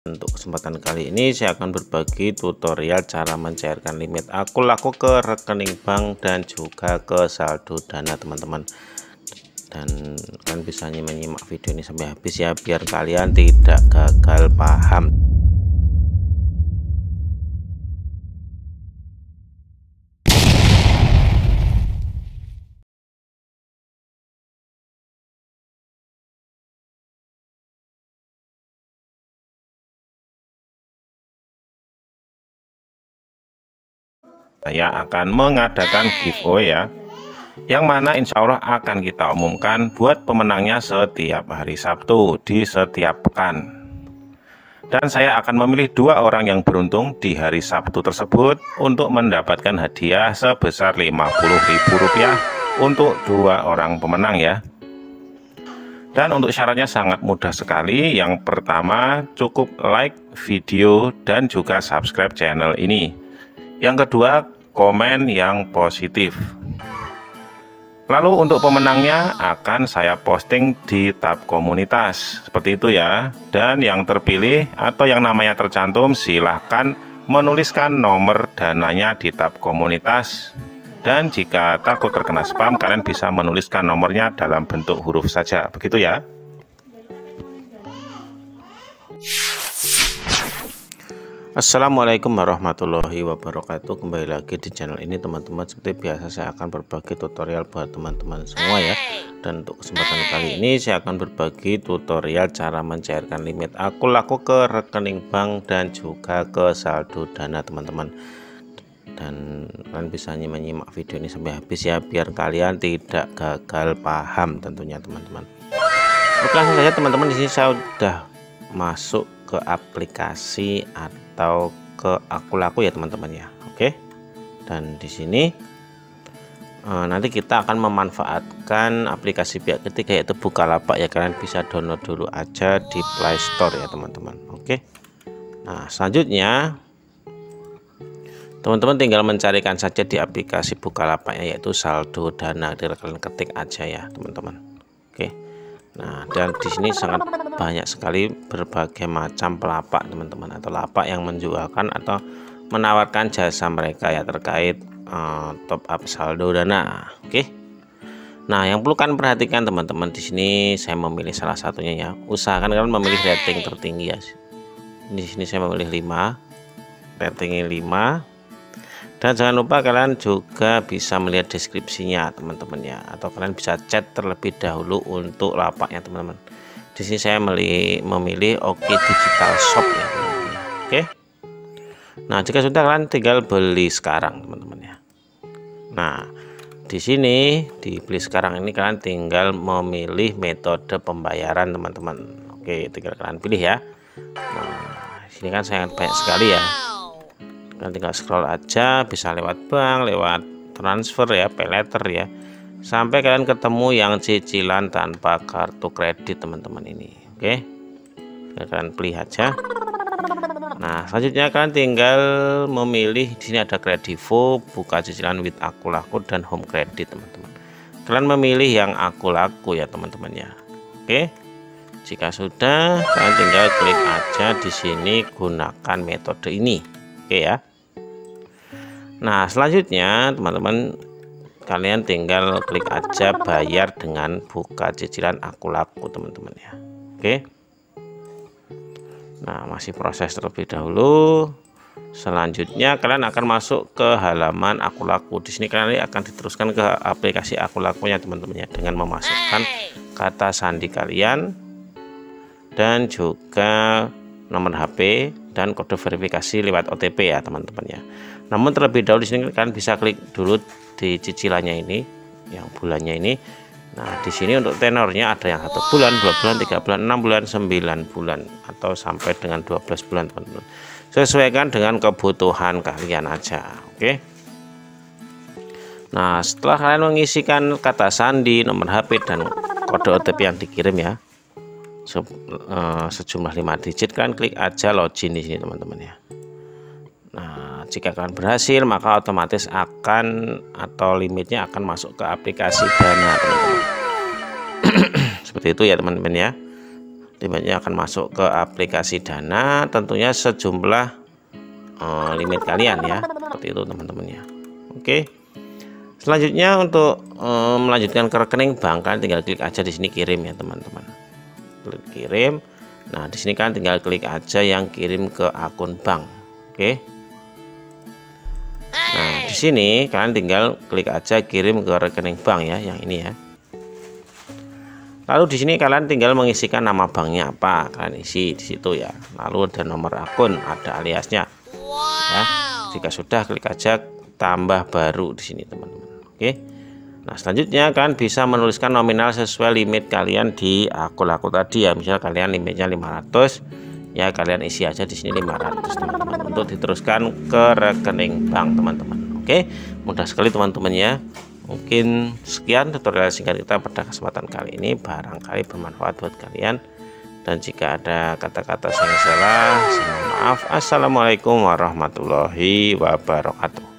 Untuk kesempatan kali ini saya akan berbagi tutorial cara mencairkan limit akun laku ke rekening bank dan juga ke saldo dana teman-teman. Dan kalian bisa menyimak video ini sampai habis ya, biar kalian tidak gagal paham. Saya akan mengadakan giveaway ya, yang mana insya Allah akan kita umumkan buat pemenangnya setiap hari Sabtu di setiap pekan. Dan saya akan memilih 2 orang yang beruntung di hari Sabtu tersebut untuk mendapatkan hadiah sebesar Rp50.000 untuk 2 orang pemenang ya. Dan untuk syaratnya sangat mudah sekali. Yang pertama, cukup like video dan juga subscribe channel ini. Yang kedua, komen yang positif. Lalu untuk pemenangnya akan saya posting di tab komunitas seperti itu ya. Dan yang terpilih atau yang namanya tercantum silahkan menuliskan nomor dananya di tab komunitas. Dan jika takut terkena spam, kalian bisa menuliskan nomornya dalam bentuk huruf saja, begitu ya. Assalamualaikum warahmatullahi wabarakatuh. Kembali lagi di channel ini teman-teman. Seperti biasa saya akan berbagi tutorial buat teman-teman semua ya. Dan untuk kesempatan kali ini saya akan berbagi tutorial cara mencairkan limit akun laku ke rekening bank dan juga ke saldo dana teman-teman. Dan kalian bisa menyimak video ini sampai habis ya, biar kalian tidak gagal paham tentunya teman-teman. Oke, langsung saja teman-teman. Di sini saya sudah masuk ke aplikasi atau ke akun laku ya teman-teman ya. Oke, dan di sini nanti kita akan memanfaatkan aplikasi pihak ketiga yaitu Bukalapak ya. Kalian bisa download dulu aja di Play Store ya teman-teman. Oke, nah selanjutnya teman-teman tinggal mencarikan saja di aplikasi Bukalapaknya yaitu saldo dana. Kalian ketik aja ya teman-teman. Oke, nah dan di sini sangat banyak sekali berbagai macam pelapak teman-teman, atau lapak yang menjualkan atau menawarkan jasa mereka ya terkait top up saldo dana. Oke, nah yang perlu kalian perhatikan teman-teman, di sini saya memilih salah satunya ya. Usahakan kalian memilih rating tertinggi ya. Di sini saya memilih 5, ratingnya 5. Dan jangan lupa kalian juga bisa melihat deskripsinya teman-teman ya, atau kalian bisa chat terlebih dahulu untuk lapaknya teman-teman. Di sini saya memilih Oke Digital Shop ya teman-teman. Oke, nah jika sudah kalian tinggal beli sekarang teman-teman ya. Nah di sini di beli sekarang ini kalian tinggal memilih metode pembayaran teman-teman. Oke, tinggal kalian pilih ya. Nah di sini kan sangat banyak sekali ya. Kalian tinggal scroll aja, bisa lewat bank, lewat transfer ya, pay letter ya, sampai kalian ketemu yang cicilan tanpa kartu kredit teman-teman ini. Oke, kalian pilih aja. Nah selanjutnya kalian tinggal memilih, di sini ada Kredivo, buka cicilan with akun laku dan home credit teman-teman. Kalian memilih yang akun laku ya teman-teman ya. Oke, jika sudah kalian tinggal klik aja di sini gunakan metode ini. Oke ya. Nah selanjutnya teman-teman, kalian tinggal klik aja bayar dengan buka cicilan akun laku teman-teman ya. Oke, nah masih proses terlebih dahulu. Selanjutnya kalian akan masuk ke halaman akun laku. Di sini kalian akan diteruskan ke aplikasi akun lakunya teman-teman ya, dengan memasukkan kata sandi kalian dan juga nomor HP dan kode verifikasi lewat OTP ya teman-teman ya. Namun terlebih dahulu di sini kalian bisa klik dulu di cicilannya ini, yang bulannya ini. Nah di sini untuk tenornya ada yang 1 bulan, 2 bulan, 3 bulan, 6 bulan, 9 bulan, atau sampai dengan 12 bulan teman-teman. Sesuaikan dengan kebutuhan kalian aja. Oke. Nah setelah kalian mengisikan kata sandi, nomor HP dan kode OTP yang dikirim ya, sejumlah 5 digit, kalian klik aja login di sini teman-teman ya. Nah jika kalian berhasil, maka otomatis akan atau limitnya akan masuk ke aplikasi dana teman-teman. Seperti itu ya teman-teman ya. limitnya akan masuk ke aplikasi Dana, tentunya sejumlah limit kalian ya, seperti itu teman-teman ya. Oke, selanjutnya untuk melanjutkan ke rekening bank, kalian tinggal klik aja di sini kirim ya teman-teman, klik kirim. Nah di sini kan tinggal klik aja yang kirim ke akun bank. Oke, nah di sini kalian tinggal klik aja kirim ke rekening bank ya, yang ini ya. Lalu di sini kalian tinggal mengisikan nama banknya apa, kalian isi di situ ya. Lalu ada nomor akun, ada aliasnya. Ya, jika sudah klik aja tambah baru di sini teman-teman. Oke. Nah selanjutnya kalian bisa menuliskan nominal sesuai limit kalian di akun tadi ya. Misal kalian limitnya 500, ya kalian isi aja di sini 500 teman-teman, untuk diteruskan ke rekening bank teman-teman. Oke, mudah sekali teman-teman ya. Mungkin sekian tutorial singkat kita pada kesempatan kali ini, barangkali bermanfaat buat kalian. Dan jika ada kata-kata saya salah, saya mohon maaf. Assalamualaikum warahmatullahi wabarakatuh.